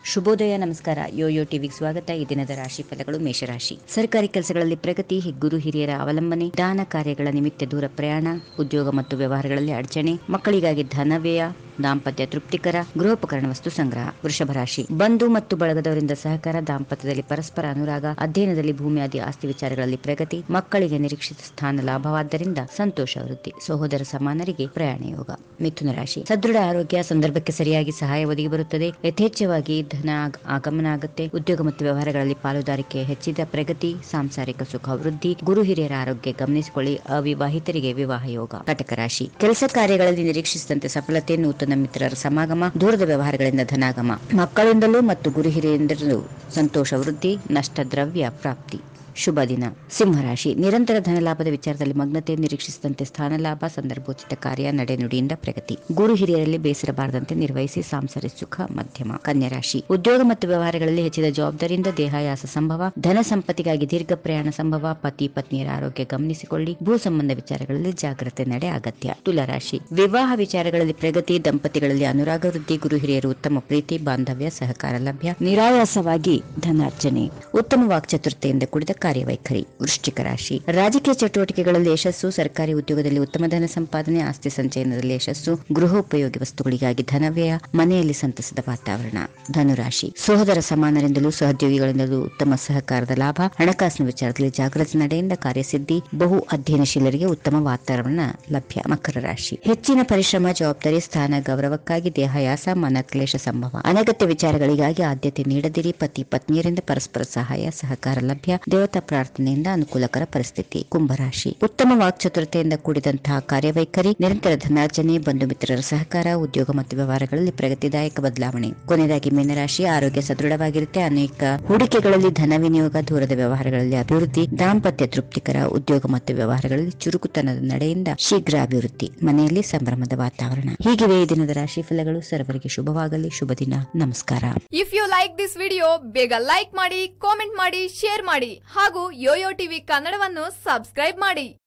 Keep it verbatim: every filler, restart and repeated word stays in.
ಶುಭೋದಯ, ನಮಸ್ಕಾರ. ಯೋಯೋ ಟಿವಿಗೆ ಸ್ವಾಗತ. ಈ ದಿನದ ರಾಶಿ ಫಲಗಳು. ಮೇಷರಾಶಿ. ಸರ್ಕಾರಿ ಕೆಲಸಗಳಲ್ಲಿ ಪ್ರಗತಿ, ಗುರು ಹಿರಿಯರ ಅವಲಂಬನೆ, ದಾನ ಕಾರ್ಯಗಳ ನಿಮಿತ್ತ ದೂರ ಪ್ರಯಾಣ, ಉದ್ಯೋಗ ಮತ್ತು ವ್ಯವಹಾರಗಳಲ್ಲಿ ಅಡಚಣೆ, ಮಕ್ಕಳಿಗಾಗಿ ಧನವ್ಯಯ, ದಾಂಪತ್ಯ ತೃಪ್ತಿಕರ, ಗೃಹೋಪಕರಣ ವಸ್ತು ಸಂಗ್ರಹ. ವೃಷಭ ರಾಶಿ. ಬಂಧು ಮತ್ತು ಬಳಗದವರಿಂದ ಸಹಕಾರ, ದಾಂಪತ್ಯದಲ್ಲಿ ಪರಸ್ಪರ ಅನುರಾಗ, ಅಧ್ಯಯನದಲ್ಲಿ ಭೂಮಿ ಆದಿ ಆಸ್ತಿ ವಿಚಾರಗಳಲ್ಲಿ ಪ್ರಗತಿ, ಮಕ್ಕಳಿಗೆ ನಿರೀಕ್ಷಿತ ಸ್ಥಾನ ಲಾಭವಾದ್ದರಿಂದ ಸಂತೋಷ ವೃದ್ಧಿ, ಸಹೋದರ ಸಮಾನರಿಗೆ ಪ್ರಯಾಣ ಯೋಗ. ಮಿಥುನ ರಾಶಿ. ಸದೃಢ ಆರೋಗ್ಯ, ಸಂದರ್ಭಕ್ಕೆ ಸರಿಯಾಗಿ ಸಹಾಯ ಒದಗಿ ಬರುತ್ತದೆ, ಯಥೇಚ್ಛವಾಗಿ ಧನ ಆಗಮನ ಆಗುತ್ತೆ, ಉದ್ಯೋಗ ಮತ್ತು ವ್ಯವಹಾರಗಳಲ್ಲಿ ಪಾಲುದಾರಿಕೆ ಹೆಚ್ಚಿದ ಪ್ರಗತಿ, ಸಾಂಸಾರಿಕ ಸುಖ ವೃದ್ಧಿ, ಗುರು ಹಿರಿಯರ ಆರೋಗ್ಯ ಗಮನಿಸಿಕೊಳ್ಳಿ, ಅವಿವಾಹಿತರಿಗೆ ವಿವಾಹ ಯೋಗ. ಕಟಕ ರಾಶಿ. ಕೆಲಸ ಕಾರ್ಯಗಳಲ್ಲಿ ನಿರೀಕ್ಷಿಸಿದಂತೆ ಸಫಲತೆ, ನೂತನ ಮಿತ್ರರ ಸಮಾಗಮ, ದೂರದ ವ್ಯವಹಾರಗಳಿಂದ ಧನಾಗಮ, ಮಕ್ಕಳಿಂದಲೂ ಮತ್ತು ಗುರು ಹಿರಿಯರಿಂದಲೂ ಸಂತೋಷ ವೃದ್ಧಿ, ನಷ್ಟ ದ್ರವ್ಯ ಪ್ರಾಪ್ತಿ. ಶುಭ ದಿನ. ಸಿಂಹರಾಶಿ. ನಿರಂತರ ಧನಲಾಭದ ವಿಚಾರದಲ್ಲಿ ಮಗ್ನತೆ, ನಿರೀಕ್ಷಿಸಿದಂತೆ ಸ್ಥಾನ ಲಾಭ, ಸಂದರ್ಭೋಚಿತ ಕಾರ್ಯ, ನಡೆನುಡಿಯಿಂದ ಪ್ರಗತಿ, ಗುರು ಹಿರಿಯರಲ್ಲಿ ಬೇಸರ ಬಾರದಂತೆ ನಿರ್ವಹಿಸಿ, ಸಾಂಸಾರಿಕ ಸುಖ ಮಧ್ಯಮ. ಕನ್ಯಾ ರಾಶಿ. ಉದ್ಯೋಗ ಮತ್ತು ವ್ಯವಹಾರಗಳಲ್ಲಿ ಹೆಚ್ಚಿದ ಜವಾಬ್ದಾರಿಯಿಂದ ದೇಹಾಯಾಸ ಸಂಭವ, ಧನ ಸಂಪತ್ತಿಗಾಗಿ ದೀರ್ಘ ಪ್ರಯಾಣ ಸಂಭವ, ಪತಿ ಪತ್ನಿಯರ ಆರೋಗ್ಯ ಗಮನಿಸಿಕೊಳ್ಳಿ, ಭೂ ಸಂಬಂಧ ವಿಚಾರಗಳಲ್ಲಿ ಜಾಗ್ರತೆ ನಡೆ ಅಗತ್ಯ. ತುಲಾರಾಶಿ. ವಿವಾಹ ವಿಚಾರಗಳಲ್ಲಿ ಪ್ರಗತಿ, ದಂಪತಿಗಳಲ್ಲಿ ಅನುರಾಗ ವೃದ್ಧಿ, ಗುರು ಹಿರಿಯರು ಉತ್ತಮ ಪ್ರೀತಿ, ಬಾಂಧವ್ಯ, ಸಹಕಾರ ಲಭ್ಯ, ನಿರಾಯಾಸವಾಗಿ ಧನಾರ್ಜನೆ, ಉತ್ತಮ ವಾಕ್ಚಾತುರ್ಯತೆಯಿಂದ ಕೂಡಿದ ಕಾರ್ಯವೈಖರಿ. ವೃಶ್ಚಿಕ ರಾಶಿ. ರಾಜಕೀಯ ಚಟುವಟಿಕೆಗಳಲ್ಲಿ ಯಶಸ್ಸು, ಸರ್ಕಾರಿ ಉದ್ಯೋಗದಲ್ಲಿ ಉತ್ತಮ ಧನ ಸಂಪಾದನೆ, ಆಸ್ತಿ ಸಂಚಯನದಲ್ಲಿ ಯಶಸ್ಸು, ಗೃಹೋಪಯೋಗಿ ವಸ್ತುಗಳಿಗಾಗಿ ಧನವ್ಯಯ, ಮನೆಯಲ್ಲಿ ಸಂತಸದ ವಾತಾವರಣ. ಧನುರಾಶಿ. ಸಹೋದರ ಸಮಾನರಿಂದಲೂ ಸಹೋದ್ಯೋಗಿಗಳಿಂದಲೂ ಉತ್ತಮ ಸಹಕಾರದ ಲಾಭ, ಹಣಕಾಸಿನ ವಿಚಾರದಲ್ಲಿ ಜಾಗೃತಿ ನಡೆಯಿಂದ ಕಾರ್ಯಸಿದ್ಧಿ, ಬಹು ಅಧ್ಯಯನಶೀಲರಿಗೆ ಉತ್ತಮ ವಾತಾವರಣ ಲಭ್ಯ. ಮಕರ ರಾಶಿ. ಹೆಚ್ಚಿನ ಪರಿಶ್ರಮ, ಜವಾಬ್ದಾರಿ, ಸ್ಥಾನ ಗೌರವಕ್ಕಾಗಿ ದೇಹಾಯಾಸ, ಮನಕ್ಲೇಶ ಸಂಭವ, ಅನಗತ್ಯ ವಿಚಾರಗಳಿಗಾಗಿ ಆದ್ಯತೆ ನೀಡದಿರಿ, ಪತಿ ಪತ್ನಿಯರಿಂದ ಪರಸ್ಪರ ಸಹಾಯ ಸಹಕಾರ ಲಭ್ಯ, ದೇವತಾ ಪ್ರಾರ್ಥನೆಯಿಂದ ಅನುಕೂಲಕರ ಪರಿಸ್ಥಿತಿ. ಕುಂಭರಾಶಿ. ಉತ್ತಮ ವಾಕ್ಚಾತುರ್ಯತೆಯಿಂದ ಕೂಡಿದಂತಹ ಕಾರ್ಯವೈಖರಿ, ನಿರಂತರ ಧನಾರ್ಜನೆ, ಬಂಧು ಮಿತ್ರರ ಸಹಕಾರ, ಉದ್ಯೋಗ ಮತ್ತು ವ್ಯವಹಾರಗಳಲ್ಲಿ ಪ್ರಗತಿದಾಯಕ ಬದಲಾವಣೆ. ಕೊನೆಯದಾಗಿ ಮೀನರಾಶಿ. ಆರೋಗ್ಯ ಸದೃಢವಾಗಿರುತ್ತೆ, ಅನೇಕ ಹೂಡಿಕೆಗಳಲ್ಲಿ ಧನ ವಿನಿಯೋಗ, ದೂರದ ವ್ಯವಹಾರಗಳಲ್ಲಿ ಅಭಿವೃದ್ಧಿ, ದಾಂಪತ್ಯ ತೃಪ್ತಿಕರ, ಉದ್ಯೋಗ ಮತ್ತು ವ್ಯವಹಾರಗಳಲ್ಲಿ ಚುರುಕುತನದ ನಡೆಯಿಂದ ಶೀಘ್ರ ಅಭಿವೃದ್ಧಿ, ಮನೆಯಲ್ಲಿ ಸಂಭ್ರಮದ ವಾತಾವರಣ. ಹೀಗಿವೆ ಈ ದಿನದ ರಾಶಿ ಫಲಗಳು. ಸರ್ವರಿಗೆ ಶುಭವಾಗಲಿ. ಶುಭ ದಿನ. ನಮಸ್ಕಾರ. If you like this video, ಬೇಗ ಲೈಕ್ ಮಾಡಿ, ಕಾಮೆಂಟ್ ಮಾಡಿ, ಶೇರ್ ಮಾಡಿ ಹಾಗೂ ಯೋಯೋ ಟಿವಿ ಕನ್ನಡವನ್ನು ಸಬ್ಸ್ಕ್ರೈಬ್ ಮಾಡಿ.